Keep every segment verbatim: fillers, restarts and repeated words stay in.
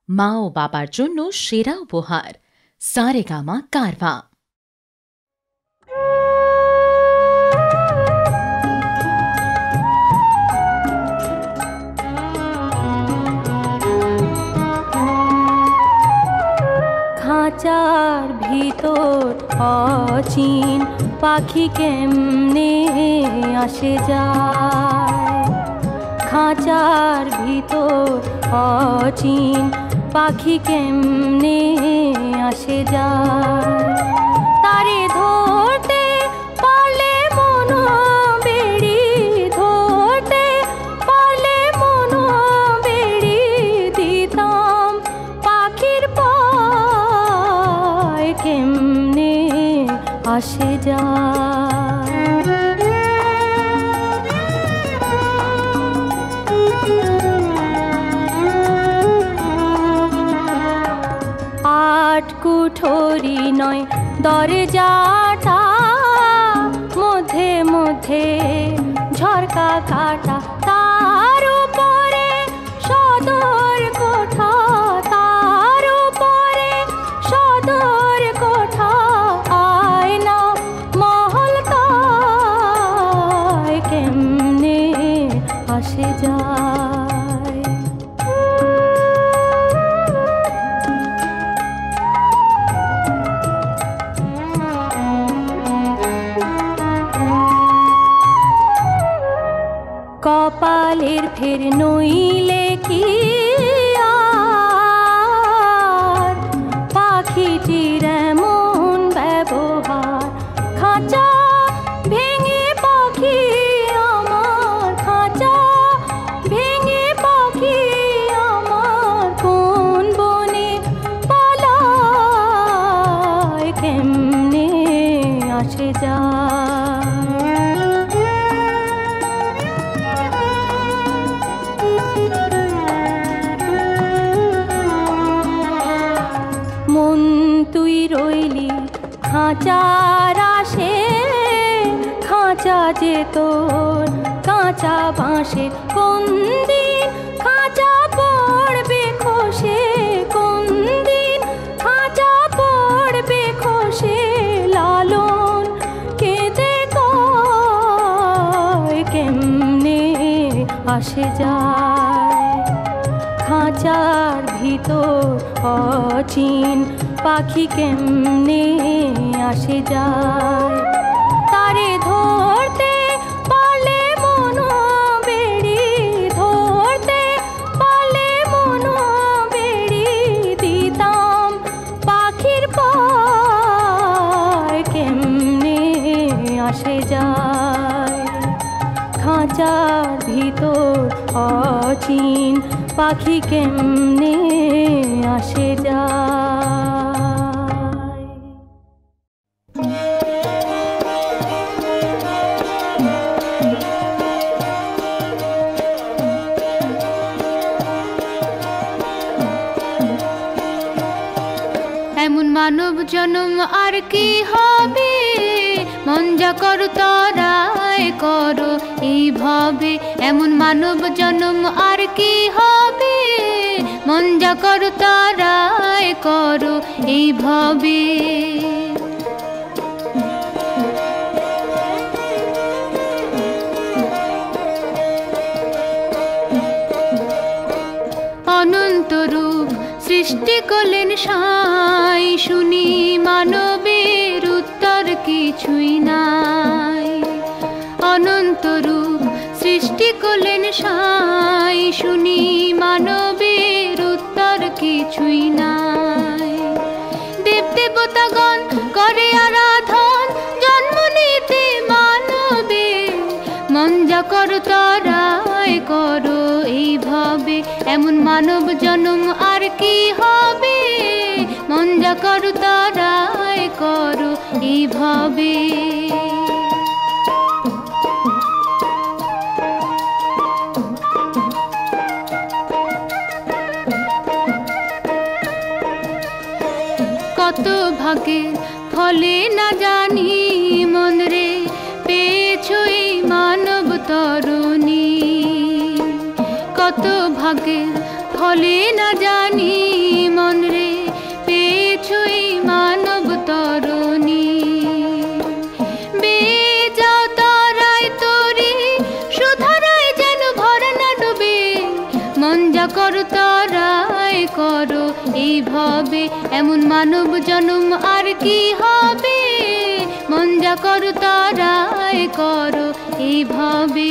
মা ও বাবার জন্য সেরা উপহার সারেগামা কারভা। খাঁচার ভিতর অচিন পাখি কেমনে আসে যায়, খাঁচার ভিতর অচিন পাখি কেমনে আসে যায়, তারে ধরতে পারলে মন বেড়ি, ধরতে পারলে মন বেড়ি দিতাম পাখির পায় কেমনে আসে যায়। আট কুঠরি নয় দরজাটা, মধ্যে মধ্যে ঝরকা কাটা, তার উপরে সদর কোঠা, তার উপরে সদর কোঠা, আয়না মহল তাই কেমনে আসে যায়। কপালের ফের নইলে কি আর পাখিটির এমন ব্যবহার, খাঁচা ভেঙে পাখি আমার, খাঁচা ভেঙে পাখি আমার কোন বনে পালায় কেমনে আসে যায়। মন তুই রইলি খাঁচার আসে, খাঁচা যে তোর কাঁচা বাঁশে, কোন দিন খাঁচা পড়বে খসে, কোন দিন খাঁচা পড়বে খসে, লালন কেঁদে কয় কেমনে আসে যায়। খাঁচার ভিতর অচিন পাখি কেমনে আসে যায়, তারে ধরতে পারলে মন বেড়ি, ধরতে পারলে মন বেড়ি দিতাম পাখির পায় কেমনে আসে যায়। খাঁচার ভিতর অচিন পাখি কেমনে আসে যায়। এমন মানব জন্ম আর কি হবে, মন যা করো তরায় করো এইভাবে। এমন মানব জন্ম আর কি হবে, মন যা করো তরায় করো এইভাবে। অনন্ত রূপ সৃষ্টি করলেন সাই, শুনি মানবের উত্তর কিছুই নাই। অনন্ত রূপ সৃষ্টি করলেন সাই, শুনি মানবের উত্তর কিছুই নাই। দেব দেবতাগণ করে আরাধন জন্ম নিতে মানবে, মন যা করো তরায় করো এইভাবে। এমন মানব জন্ম আর কি হবে, মন যা করো তরায় করো এইভাবে। কত ভাগের ফলে না জানি মন রে, পেয়েছো এই মানব তরুণী। কত ভাগের ফলে না জানি করো এইভাবে এমন মানব জন্ম আর কি হবে মন যা করো তারাই করো এইভাবে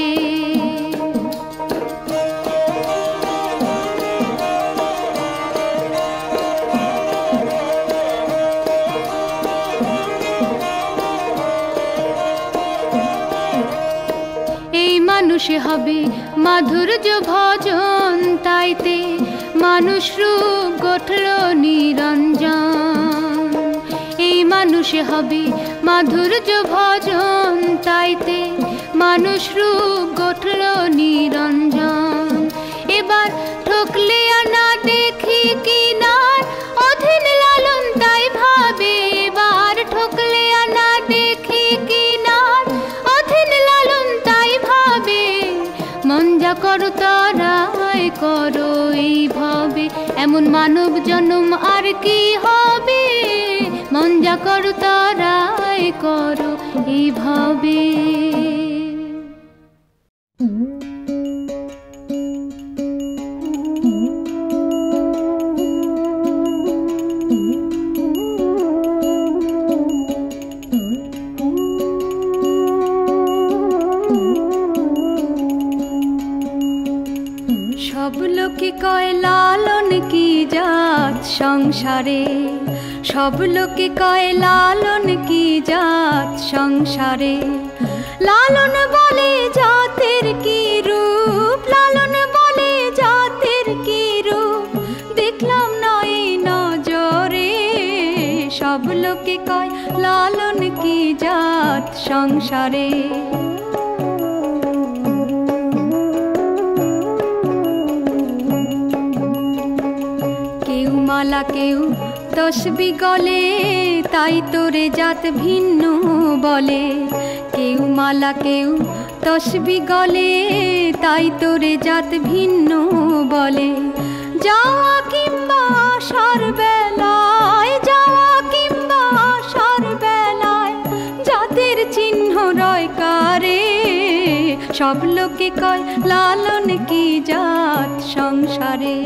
মানুষে হবে মাধুর্য ভজন তাইতে মানুষ রূপ গঠল নিরঞ্জন এই মানুষে হবে মাধুর্য ভজন তাইতে মানুষ রূপ গঠল নিরঞ্জন এবার ঠকলে না দেখি কিনার অধীন লালন তাই ভাবে এবার ঠকলে না দেখি কিনার অধীন লালন তাই ভাবে মন যা করো তারাই করো এইভাবে এমন মানব জন্ম আর কি হবে মন যা করো তারাই করো এইভাবে সব লোকে কয় লালন কি জাত সংসারে সব লোকে কয় লালন কি জাত সংসারে লালন বলে জাতের কি রূপ লালন বলে জাতের কি রূপ দেখলাম না এই নজরে সব লোকে কয় লালন কি জাত সংসারে মালা কেউ তসবি গলে তাই তোরে জাত ভিন্ন বলে কেউ মালা কেউ তসবি গলে তাই তোরে জাত ভিন্ন বলে যাওয়া কিংবা আসার বেলায় যাওয়া কিংবা আসার বেলায় জাতের চিহ্ন রয় কারে সব লোকে কয় লালন কি জাত সংসারে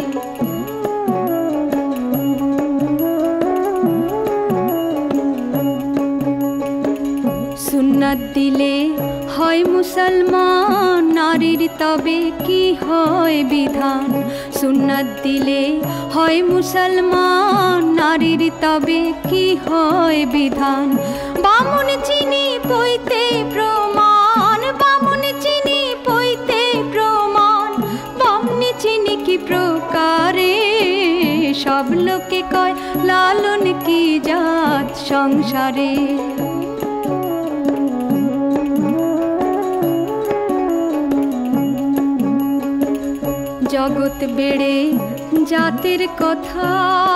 সুন্নাত দিলে হয় মুসলমান নারীর তবে কি হয় বিধান সুন্নাত দিলে হয় মুসলমান নারীর তবে কি হয় বিধান বামুন চিনি পইতে প্রমাণ বামুন চিনি পইতে প্রমাণ বামনি চিনি কি প্রকারে সব লোকে কয় লালন কি জাত সংসারে জগৎ বেড়ে জাতের কথা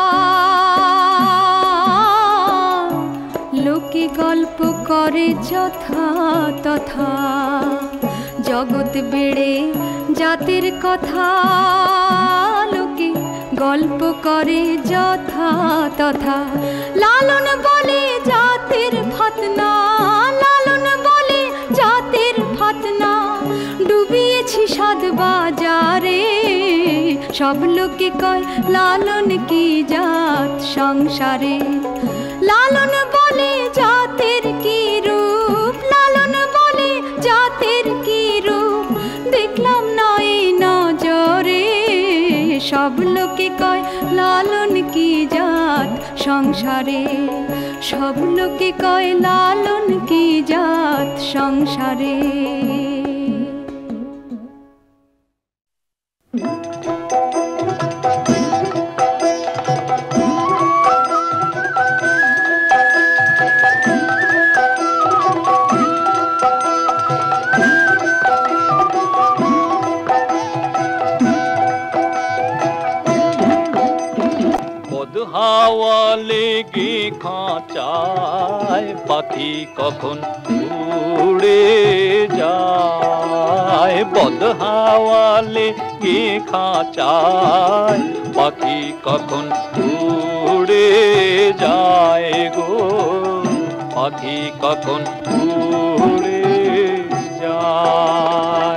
লোকে গল্প করে যথা তথা জগৎ বেড়ে জাতের কথা লোকে গল্প করে যথা তথা লালন বলে জাতের ফতনা লালন বলে জাতের ফতনা ডুবিয়েছি সাত বাজারে সব লোকে কয় লালন কি জাত সংসারে লালন বলে জাতের কি রূপ লালন বলে জাতের কি রূপ দেখলাম না এই নজরে সব লোকে কয় লালন কি জাত সংসারে সব লোকে কয় লালন কি জাত সংসারে হাওয়া লেগে খাঁচায় পাখি কখন উড়ে যায় বদ হাওয়া লেগে খাঁচায় পাখি কখন উড়ে যায় গো পাখি কখন উড়ে যায়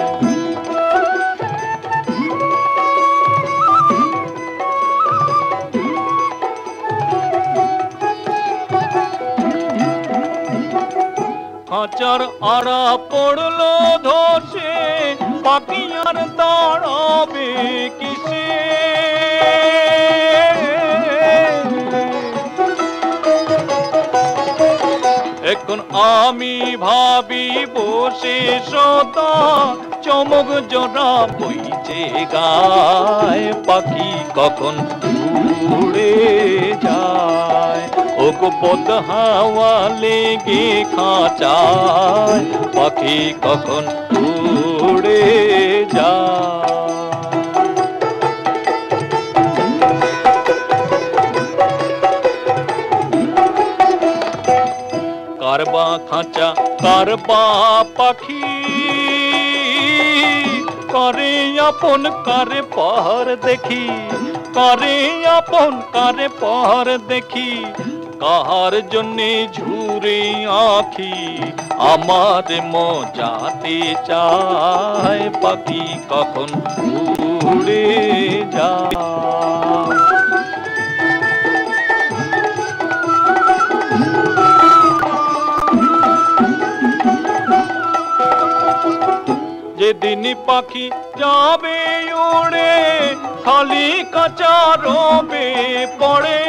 খাঁচার আড়া পড়লো ধসে, পাখি আর দাঁড়াবে কিসে? এখন আমি ভাবি বসে সদা, চমক জোড়া বইছে গায়, পাখি কখন উড়ে যায়। ওগো বদ হাওয়া লেগে খাঁচায়, পাখি কখন উড়ে যায়। কারবা খাঁচা কারবা পাখি, করে আপন কারে পাহাড় দেখি, করে আপন কারে পাহাড় দেখি, কাহার জন্যে ঝুরে আখি, আমার মজাতে চায়, পাখি কখন উড়ে যায়। যেদিন পাখি যাবে উড়ে, খালি কাঁচা রবে পড়ে।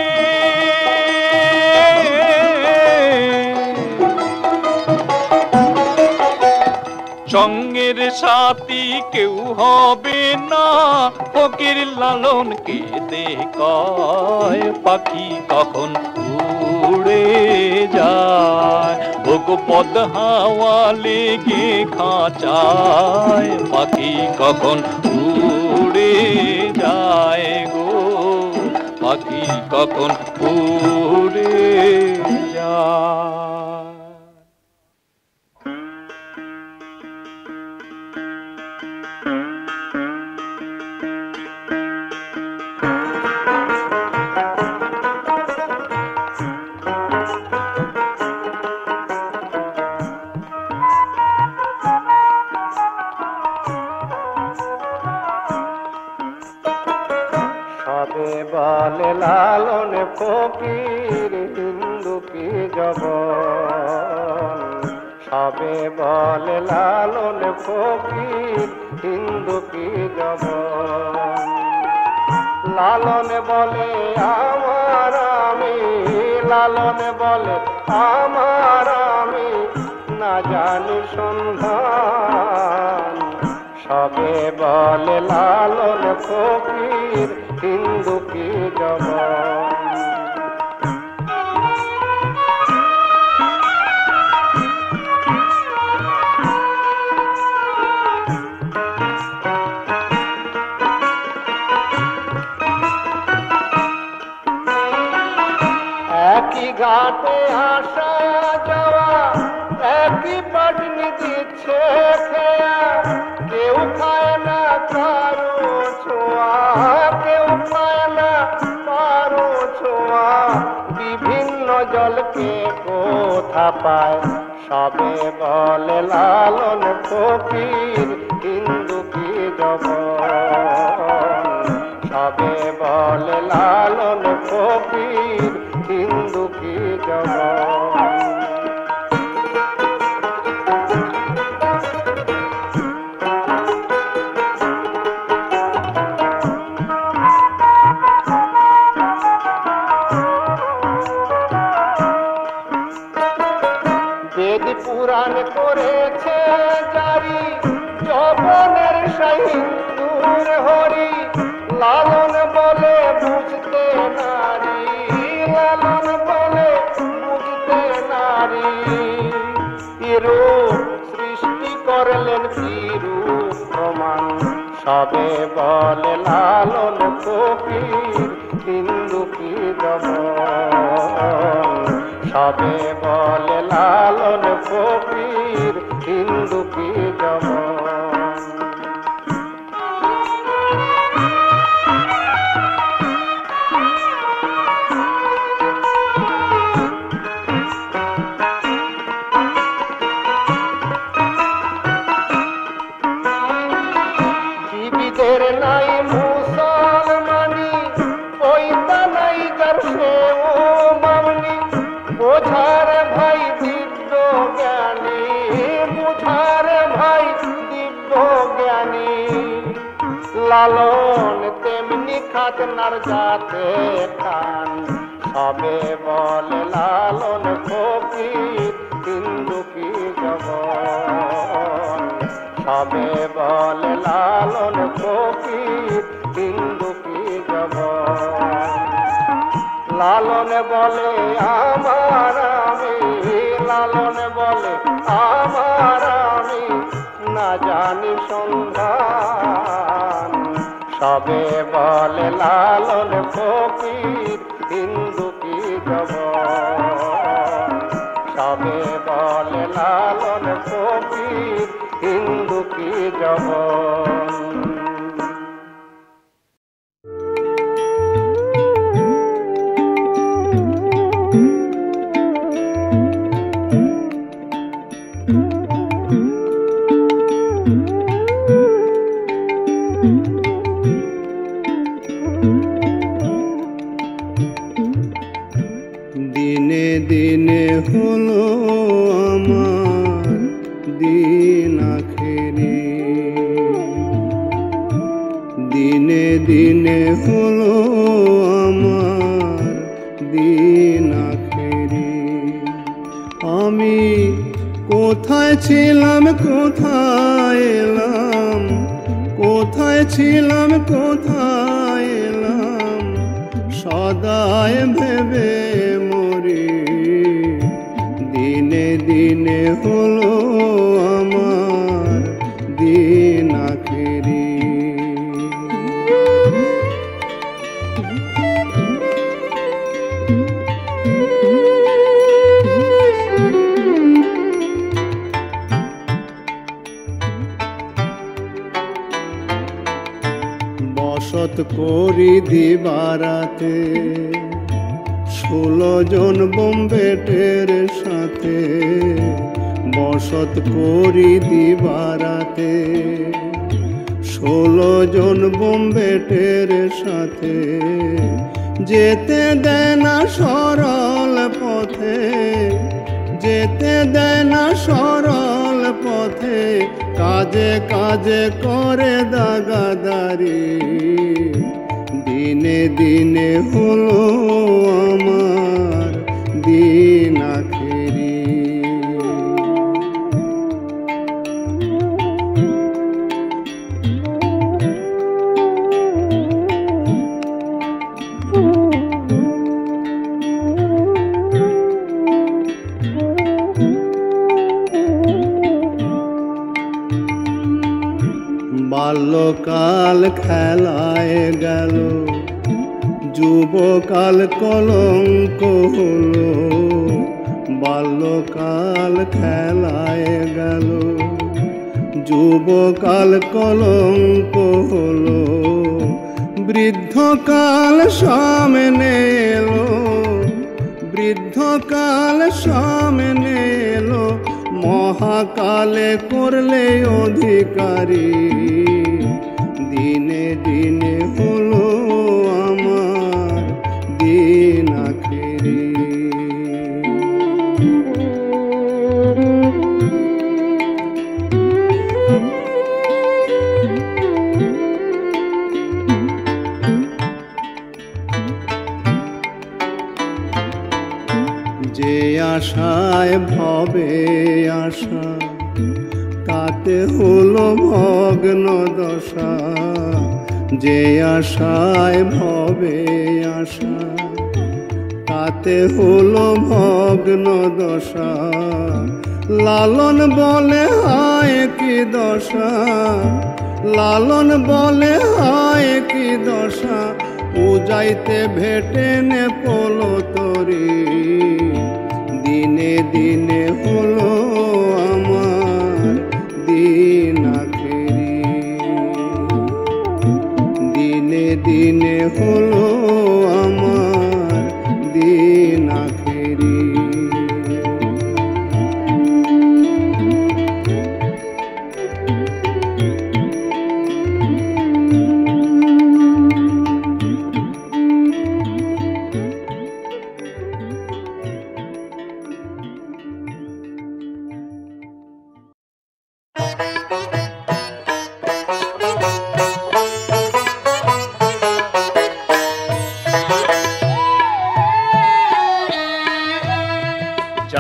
সঙ্গের সাথী কেউ হবে না, ফকির লালনকে দেখায়, পাখি কখন উড়ে যায়। ওগো পদ হাওয়া লেগে খাঁচায়, পাখি কখন উড়ে যায় গো, পাখি কখন উড়ে যায়। বলে লালন ফকির হিন্দু কি জবন, সবে বলে লালন ফকির হিন্দু কি জবন। লালন বলে আমার আমি, লালন বলে আমার আমি, না জানি সন্ধান। সবে বলে লালন ফকির হিন্দু কি জবন। একই ঘাটে আসা যাওয়া, একই পাটনি দিচ্ছে খেয়া, কেউ খায় না কারো ছোঁয়া, কেউ খায় না কারো ছোঁয়া। বিভিন্ন জলকে কোথা পায়, সবে বলে লালন ফকির হিন্দু কি জবন। সবে বলে লালন ফকির হিন্দু কি জবন। বেদ পুরাণ করেছে জারি, যবনের হিন্দুর হরি। লালন বলে বুঝতে নারী, লালন বলে বুঝতে নারী। রূপ সৃষ্টি করলেন রূপ প্রমাণ, সবে বলে লালন ফকির হিন্দু কি জবন। সবে বলে লালন ফকির হিন্দু কি জবন। জীবিদের নাই মুসলমানি, পয়সা নাই যার সেও মামনি। বোঝার ভাই দিব্য জ্ঞানী, লালন তেমনি খাজনার যাতে টান সবে বলে লালন ফকির হিন্দু কি জগন সবে বলে লালন ফকির হিন্দু কি জগন লালন বলে আমার আমি লালন বলে আমার আমি না জানি সন্ধান সবে বলে লালন ফকির হিন্দু কি জগন সবে বলে লালন ফকির হিন্দু কি জগন দিনে দিনে হলো আমার দিন আখেরি দিনে দিনে হলো আমার দিন আখেরি আমি কোথায় ছিলাম কোথায় এলাম কোথায় ছিলাম কোথায় এলাম সদায় ভেবে মরি দিনে দিনে হলো আমার দিন আখেরি বসত করি দিবারাতে ষোলো জন বোম্বেটের সাথে বসত করি দিবারাতে ষোলো জন বোম্বেটের সাথে যেতে দেয় না সরল পথে যেতে দেয় না সরল পথে কাজে কাজে করে দাগাদারি দিনে দিনে হলো আমার দিন আখেরি বাল্যকাল খেলায় গেল যুবকাল কলঙ্ক হলো বাল্যকাল খেলায় গেল যুবকাল কলঙ্ক হলো বৃদ্ধকাল সামনে এলো বৃদ্ধকাল সামনে এলো মহাকালে করলে অধিকারী দিনে দিনে হলো আমার দিন আখেরি যে আশায় ভবে আশা তাতে হলো ভগ্ন দশা যে আশায় ভবে আশা তাতে হলো ভগ্ন দশা লালন বলে হায় কি দশা লালন বলে হায় কি দশা উজাইতে ভেটে নে পলো তরি দিনে দিনে হলো আমার দিন আখেরি দিনে দিনে হলো আমার দিন আখেরি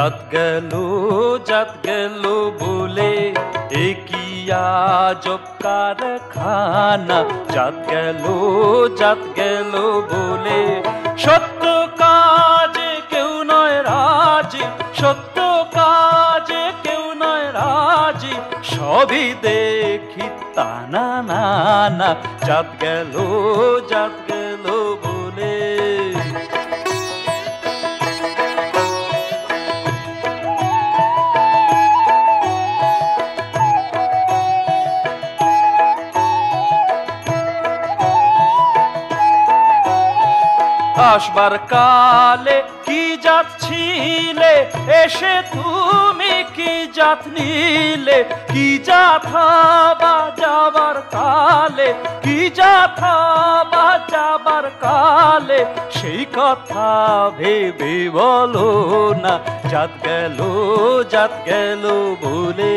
জাত গেল জাত গেল বলে একই আজব কারখানা। জাত গেল জাত গেল বলে সত্য কাজে কেউ নয় রাজি, সত্য কাজে কেউ নয় রাজি, সবই দেখি তা না না না। জাত গেল জাত গেল বলে আসবার কালে কি জাত ছিলে, এসে তুমি কি জাত নিলে? কি জাত হবা যাবার কালে, কি জাত হবা যাবার কালে, সেই কথা ভেবে বলো না। জাত গেল জাত গেল বলে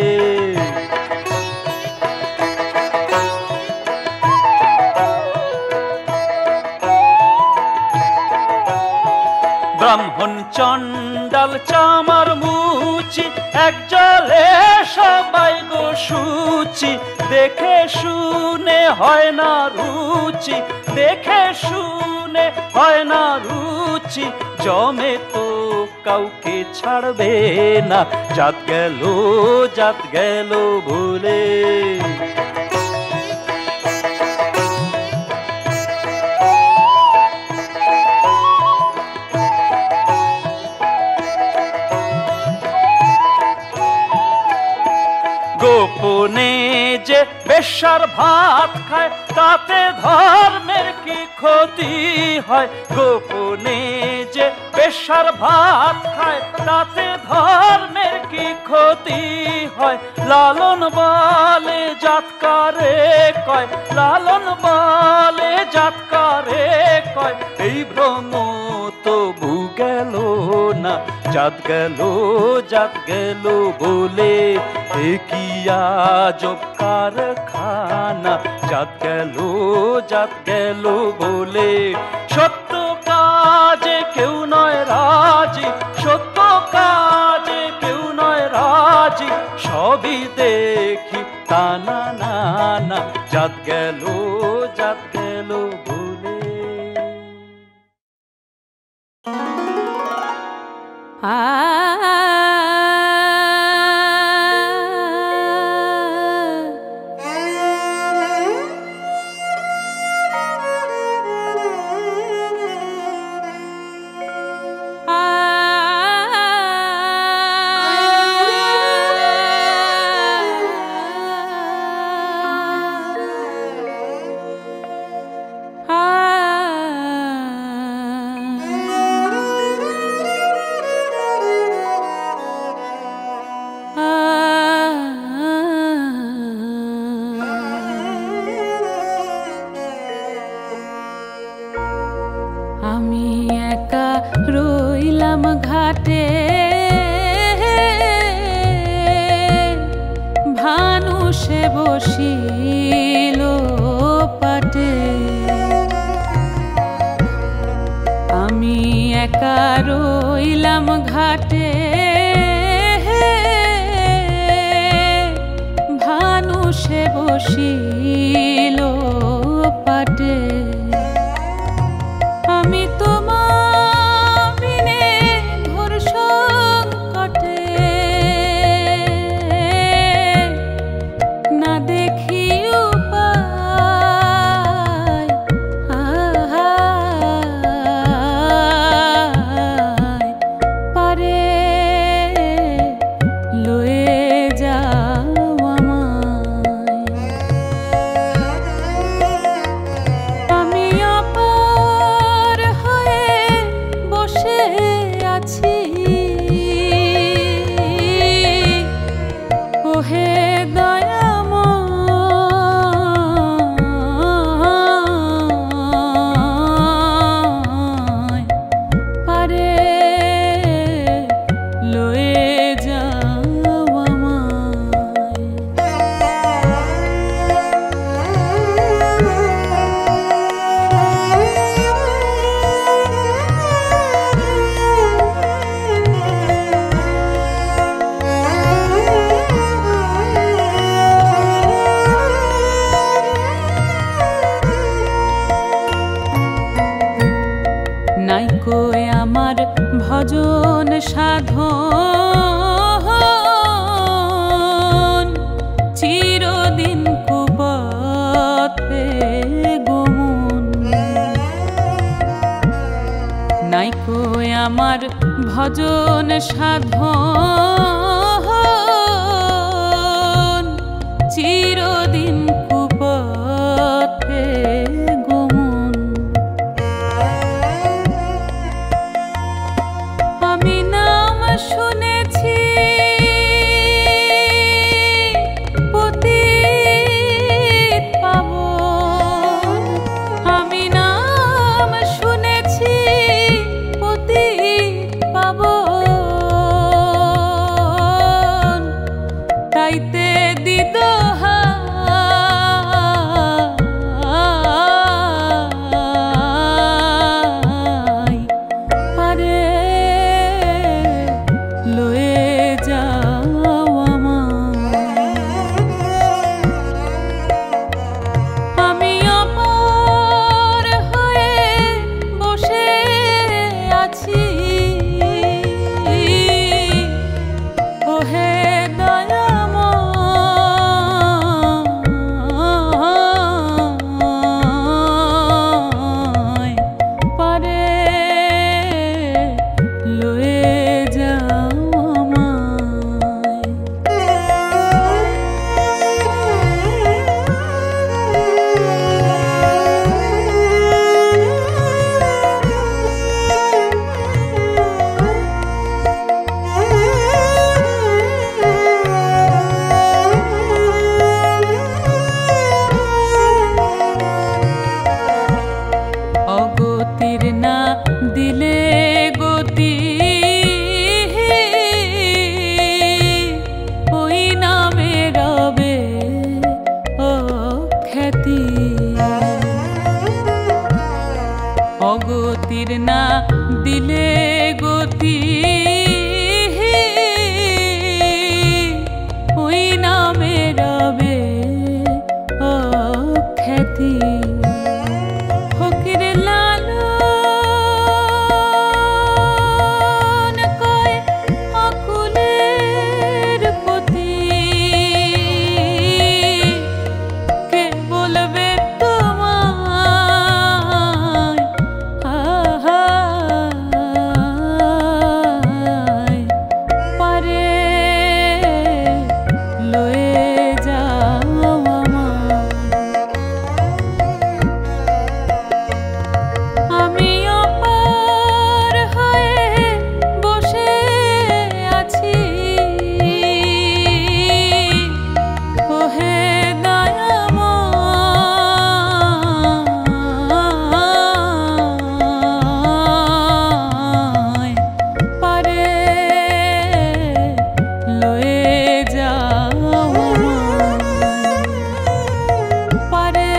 ব্রাহ্মণ চণ্ডাল চামার মুচি, এক জলে সবাই গো সুচি। দেখে শুনে হয় না রুচি, দেখে শুনে হয় না রুচি, জমে তো কাউকে ছাড়বে না। জাত গেল জাত গেল বলে গোপনে যে বেশ্যার ভাত খায়, তাতে ধর্মের কি ক্ষতি হয়? গোপনে যে বেশ্যার ভাত খায়, তাতে ধর্মের কি ক্ষতি হয়? লালন বলে জাতকারে কয়, লালন বলে জাতকারে কয়, এই ভ্রম তবু গেল না। জাত গেল জাত গেল বলে একই আজব কারখানা। জাত গেল জাত গেল বলে সত্য কাজে কেউ নয় রাজি, সত্য কাজে কেউ নয় রাজি, সবই দেখি তা না না না। জাত গেল জাত গেল বলে আ আমি একা রইলাম ঘাটে, ভানুষে বসিল পাটে। আমি একা রইলাম ঘাটে, ভানুষে বসিল পাটে। আমি তোমার বিনে ঘোর সংকটে, না দেখি উপায়, পারে লয়ে যাও আমায়। নাইকোয় আমার ভজন সাধন চিরদিন কুপথে গমন নাইকোয় আমার ভজন সাধন চিরদিন কুপথে গমন আমি নাম শুনেছি পতিত পাবন আমি নাম শুনেছি পতিত পাবন তাইতে দিদোহা পারে লয়ে যাও আমায় আমি অপর হয়ে বসে আছি ওহে দয়াময় পারে লয়ে যাও আমায় অগতির না দিলে গতি ওই নামে রবে ও খ্যাতি অগতির না দিলে গতি ওই নামে রবে ও খ্যাতি ফকির লালন কয় আকুলের পতি কে বলবে তোমায় আহায় পারে লয়ে যাও আমায় আমি অপর হয়ে বসে আছি ওহে দয়াময় পারে লয়ে যাও আমায় পারে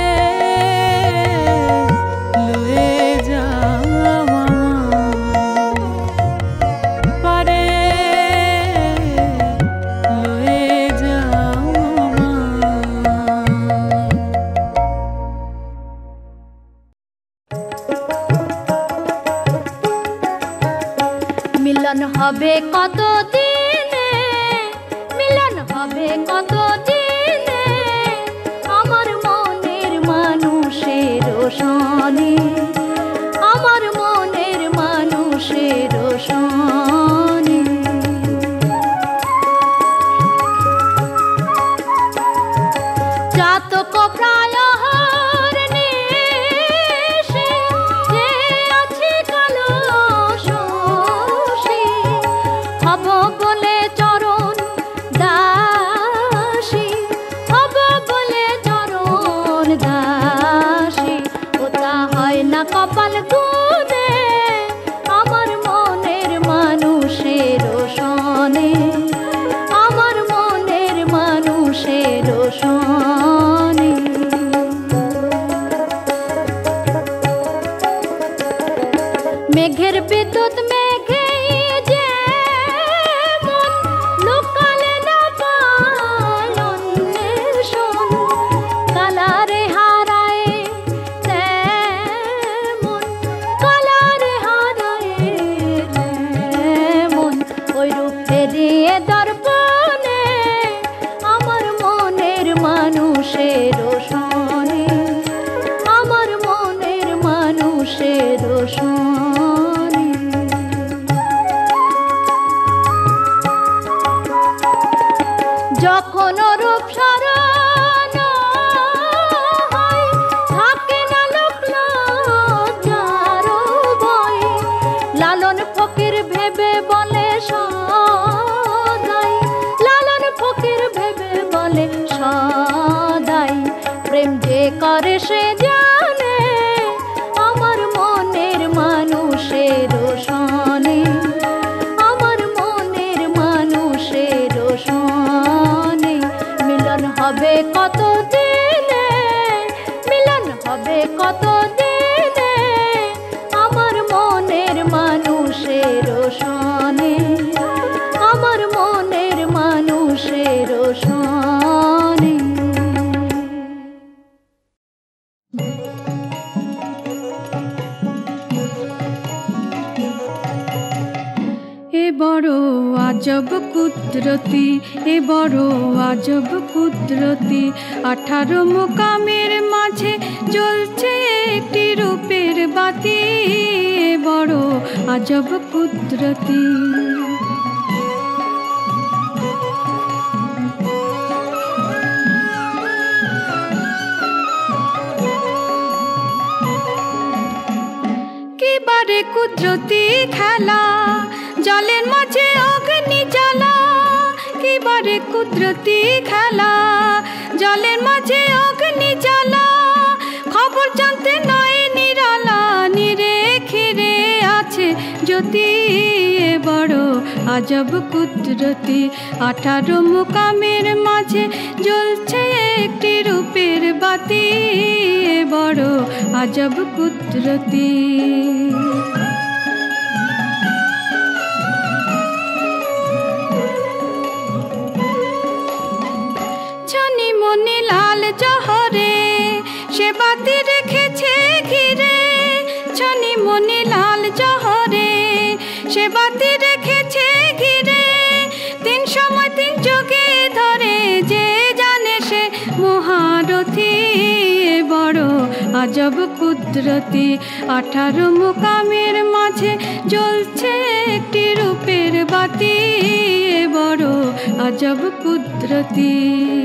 লয়ে যাও আমায় পারে লয়ে যাও আমায় মিলন হবে কত দিনে মিলন হবে কত দিনে আমার মনের মানুষের সনে আমার মনের মানুষের সনে চাতক প্রায় নিশে যে আছে কালো শোষে হব বলে চরণ দাসী হব বলে চরণ দাসী ওটা হয় না কপাল গুনে আমার মনের মানুষের সনে আমার মনের মানুষের সনে মেঘের বিদ্যুৎ মেঘে যেমন লোকালে না পালন শোন কালারে হারায় তেমন কালারে হারায় মানুষের সনে, আমার মনের মানুষের সনে মিলন হবে কত দিনে, মিলন হবে কত দিনে আমার মনের মানুষের সনে, আমার মনের মানুষের সনে। এ বড় আজব কুদরতি, এ বড় আজব কুদরতি, আঠারো মোকামের মাঝে জ্বলছে একটি রূপের বাতি, এ বড় আজব কুদরতি। কিবারে কুদরতি খেলা, জলের মাঝে অগ্নি জ্বালা, কিবারে কুদরতি খেলা, জলের মাঝে অগ্নি জ্বালা, খবর জানতে নয় নিরালা, নিরে খিরে আছে জ্যোতি, এ বড় আজব কুদরতি, আঠারো মোকামের মাঝে জ্বলছে একটি রূপের বাতি, এ বড় আজব কুদরতি। ছনি মনি লাল জহরে সে বাতি রেখেছে ঘিরে, ছনি মনি লাল জহরে সে বাতি রেখেছে ঘিরে, তিন সময় তিন যোগে ধরে যে জানে সে মহারথী, এ বড় আজব কুদরতি, আঠারো মোকামের মাঝে জ্বলছে একটি রূপের বাতি, এ বড় আজব কুদরতি।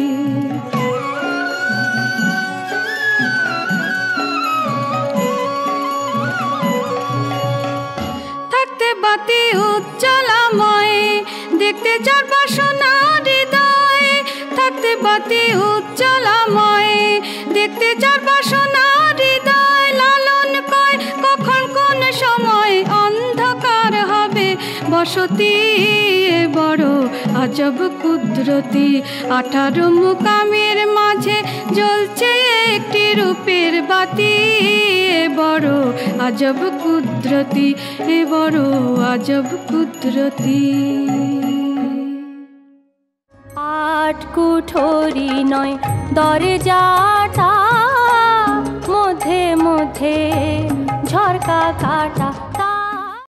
থাকতে বাতি উজ্জ্বলাময়, দেখতে যার বাসনা হৃদয়, থাকতে বাতি উজ্জ্বলাময়, দেখতে যার বাসনা হৃদয়, লালন কয় কখন কোন সময় অন্ধকার হবে বসতি, এ বড় আজব কুদরতি, আঠারো মোকামের মাঝে জ্বলছে একটি রূপের বাতি, এ বড় আজব কুদরতি, এ বড় আজব কুদরতি। আট কুঠরি নয় দরজাটা, মধ্যে মধ্যে ঝরকা কাটা,